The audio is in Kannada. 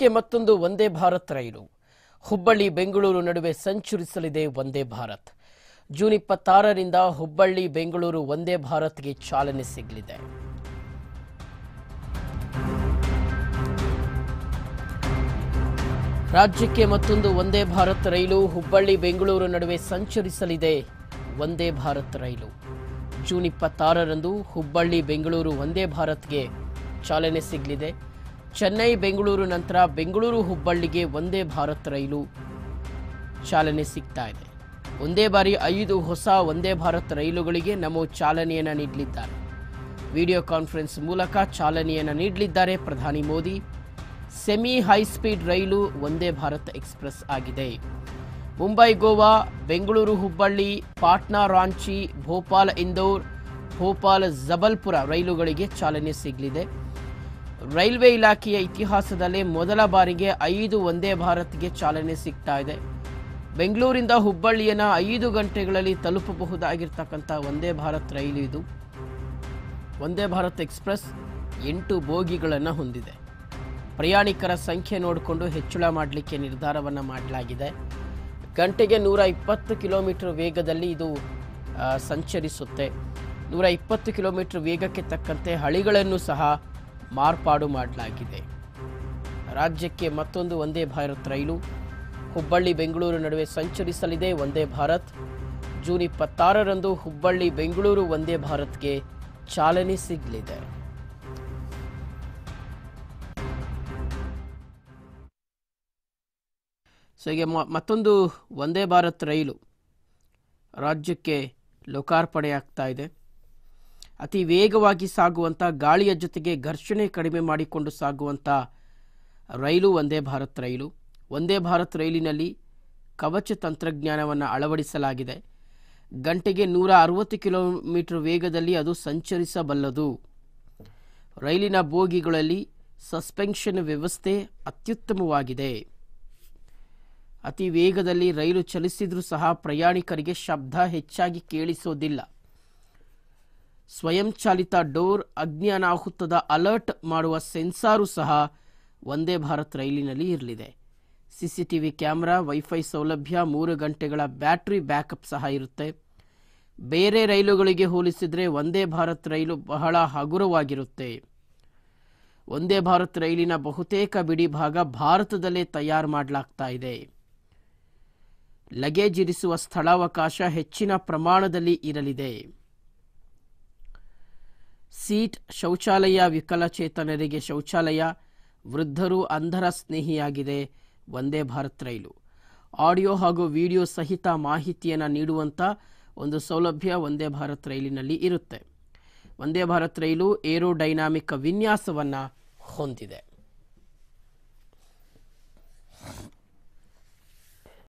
ರಾಜ್ಯಕ್ಕೆ ಮತ್ತೊಂದು ವಂದೇ ಭಾರತ್ ರೈಲು ಹುಬ್ಬಳ್ಳಿ ಬೆಂಗಳೂರು ನಡುವೆ ಸಂಚರಿಸಲಿದೆ ವಂದೇ ಭಾರತ್. ಜೂನ್ 26ರಿಂದ ಹುಬ್ಬಳ್ಳಿ ಬೆಂಗಳೂರು ವಂದೇ ಭಾರತ್ಗೆ ಚಾಲನೆ ಸಿಗಲಿದೆ. ರಾಜ್ಯಕ್ಕೆ ಮತ್ತೊಂದು ವಂದೇ ಭಾರತ್ ರೈಲು ಹುಬ್ಬಳ್ಳಿ ಬೆಂಗಳೂರು ನಡುವೆ ಸಂಚರಿಸಲಿದೆ. ವಂದೇ ಭಾರತ್ ರೈಲು ಜೂನ್ 26ರಂದು ಹುಬ್ಬಳ್ಳಿ ಬೆಂಗಳೂರು ವಂದೇ ಭಾರತ್ಗೆ ಚಾಲನೆ ಸಿಗಲಿದೆ. ಚೆನ್ನೈ ಬೆಂಗಳೂರು ನಂತರ ಬೆಂಗಳೂರು ಹುಬ್ಬಳ್ಳಿಗೆ ವಂದೇ ಭಾರತ್ ರೈಲು ಚಾಲನೆ ಸಿಗ್ತಾ ಇದೆ. ಒಂದೇ ಬಾರಿ 5 ಹೊಸ ವಂದೇ ಭಾರತ್ ರೈಲುಗಳಿಗೆ ನಮೋ ಚಾಲನೆಯನ್ನು ನೀಡಲಿದ್ದಾರೆ. ವಿಡಿಯೋ ಕಾನ್ಫರೆನ್ಸ್ ಮೂಲಕ ಚಾಲನೆಯನ್ನು ನೀಡಲಿದ್ದಾರೆ ಪ್ರಧಾನಿ ಮೋದಿ. ಸೆಮಿ ಹೈ ಸ್ಪೀಡ್ ರೈಲು ವಂದೇ ಭಾರತ್ ಎಕ್ಸ್‌ಪ್ರೆಸ್ ಆಗಿದೆ. ಮುಂಬೈ ಗೋವಾ, ಬೆಂಗಳೂರು ಹುಬ್ಬಳ್ಳಿ, ಪಾಟ್ನಾ ರಾಂಚಿ, ಭೋಪಾಲ್ ಇಂದೋರ್, ಭೋಪಾಲ್ ಜಬಲ್ಪುರ ರೈಲುಗಳಿಗೆ ಚಾಲನೆ ಸಿಗಲಿದೆ. ರೈಲ್ವೆ ಇಲಾಖೆಯ ಇತಿಹಾಸದಲ್ಲೇ ಮೊದಲ ಬಾರಿಗೆ 5 ವಂದೇ ಭಾರತ್ಗೆ ಚಾಲನೆ ಸಿಗ್ತಾ ಇದೆ. ಬೆಂಗಳೂರಿಂದ ಹುಬ್ಬಳ್ಳಿಯನ್ನು 5 ಗಂಟೆಗಳಲ್ಲಿ ತಲುಪಬಹುದಾಗಿರ್ತಕ್ಕಂಥ ವಂದೇ ಭಾರತ್ ರೈಲು ಇದು. ವಂದೇ ಭಾರತ್ ಎಕ್ಸ್‌ಪ್ರೆಸ್ 8 ಬೋಗಿಗಳನ್ನು ಹೊಂದಿದೆ. ಪ್ರಯಾಣಿಕರ ಸಂಖ್ಯೆ ನೋಡಿಕೊಂಡು ಹೆಚ್ಚಳ ಮಾಡಲಿಕ್ಕೆ ನಿರ್ಧಾರವನ್ನು ಮಾಡಲಾಗಿದೆ. ಗಂಟೆಗೆ 120 ಕಿಲೋಮೀಟರ್ ವೇಗದಲ್ಲಿ ಇದು ಸಂಚರಿಸುತ್ತೆ. 120 ಕಿಲೋಮೀಟರ್ ವೇಗಕ್ಕೆ ತಕ್ಕಂತೆ ಹಳಿಗಳನ್ನು ಸಹ ಮಾರ್ಪಾಡು ಮಾಡಲಾಗಿದೆ. ರಾಜ್ಯಕ್ಕೆ ಮತ್ತೊಂದು ವಂದೇ ಭಾರತ್ ರೈಲು ಹುಬ್ಬಳ್ಳಿ ಬೆಂಗಳೂರು ನಡುವೆ ಸಂಚರಿಸಲಿದೆ. ವಂದೇ ಭಾರತ್ ಜೂನ್ 26ರಂದು ಹುಬ್ಬಳ್ಳಿ ಬೆಂಗಳೂರು ವಂದೇ ಭಾರತ್ಗೆ ಚಾಲನೆ ಸಿಗಲಿದೆ. ಸೊ ಹೀಗೆ ಮತ್ತೊಂದು ವಂದೇ ಭಾರತ್ ರೈಲು ರಾಜ್ಯಕ್ಕೆ ಲೋಕಾರ್ಪಣೆಯಾಗ್ತಾ ಇದೆ. ಅತಿ ವೇಗವಾಗಿ ಸಾಗುವಂಥ, ಗಾಳಿಯ ಜೊತೆಗೆ ಘರ್ಷಣೆ ಕಡಿಮೆ ಮಾಡಿಕೊಂಡು ಸಾಗುವಂಥ ರೈಲು ವಂದೇ ಭಾರತ್ ರೈಲು. ವಂದೇ ಭಾರತ್ ರೈಲಿನಲ್ಲಿ ಕವಚ ತಂತ್ರಜ್ಞಾನವನ್ನು ಅಳವಡಿಸಲಾಗಿದೆ. ಗಂಟೆಗೆ 160 ಕಿಲೋಮೀಟರ್ ವೇಗದಲ್ಲಿ ಅದು ಸಂಚರಿಸಬಲ್ಲದು. ರೈಲಿನ ಬೋಗಿಗಳಲ್ಲಿ ಸಸ್ಪೆನ್ಷನ್ ವ್ಯವಸ್ಥೆ ಅತ್ಯುತ್ತಮವಾಗಿದೆ. ಅತಿ ವೇಗದಲ್ಲಿ ರೈಲು ಚಲಿಸಿದ್ರೂ ಸಹ ಪ್ರಯಾಣಿಕರಿಗೆ ಶಬ್ದ ಹೆಚ್ಚಾಗಿ ಕೇಳಿಸೋದಿಲ್ಲ. ಸ್ವಯಂಚಾಲಿತ ಡೋರ್, ಅಗ್ನಿ ಅನಾಹುತದ ಅಲರ್ಟ್ ಮಾಡುವ ಸೆನ್ಸಾರು ಸಹ ವಂದೇ ಭಾರತ್ ರೈಲಿನಲ್ಲಿ ಇರಲಿದೆ. CCTV ಕ್ಯಾಮೆರಾ, ವೈಫೈ ಸೌಲಭ್ಯ, 3 ಗಂಟೆಗಳ ಬ್ಯಾಟರಿ ಬ್ಯಾಕಪ್ ಸಹ ಇರುತ್ತೆ. ಬೇರೆ ರೈಲುಗಳಿಗೆ ಹೋಲಿಸಿದರೆ ವಂದೇ ಭಾರತ್ ರೈಲು ಬಹಳ ಹಗುರವಾಗಿರುತ್ತೆ. ವಂದೇ ಭಾರತ್ ರೈಲಿನ ಬಹುತೇಕ ಬಿಡಿ ಭಾಗ ಭಾರತದಲ್ಲೇ ತಯಾರು ಮಾಡಲಾಗ್ತಾ ಇದೆ. ಲಗೇಜ್ ಇರಿಸುವ ಸ್ಥಳಾವಕಾಶ ಹೆಚ್ಚಿನ ಪ್ರಮಾಣದಲ್ಲಿ ಇರಲಿದೆ. ಸೀಟ್, ಶೌಚಾಲಯ, ವಿಕಲಚೇತನರಿಗೆ ಶೌಚಾಲಯ, ವೃದ್ಧರು, ಅಂಧರ ಸ್ನೇಹಿಯಾಗಿದೆ ವಂದೇ ಭಾರತ್ ರೈಲು. ಆಡಿಯೋ ಹಾಗೂ ವಿಡಿಯೋ ಸಹಿತ ಮಾಹಿತಿಯನ್ನು ನೀಡುವಂಥ ಒಂದು ಸೌಲಭ್ಯ ವಂದೇ ಭಾರತ್ ರೈಲಿನಲ್ಲಿ ಇರುತ್ತೆ. ವಂದೇ ಭಾರತ್ ರೈಲು ಏರೋಡೈನಾಮಿಕ್ ವಿನ್ಯಾಸವನ್ನು ಹೊಂದಿದೆ.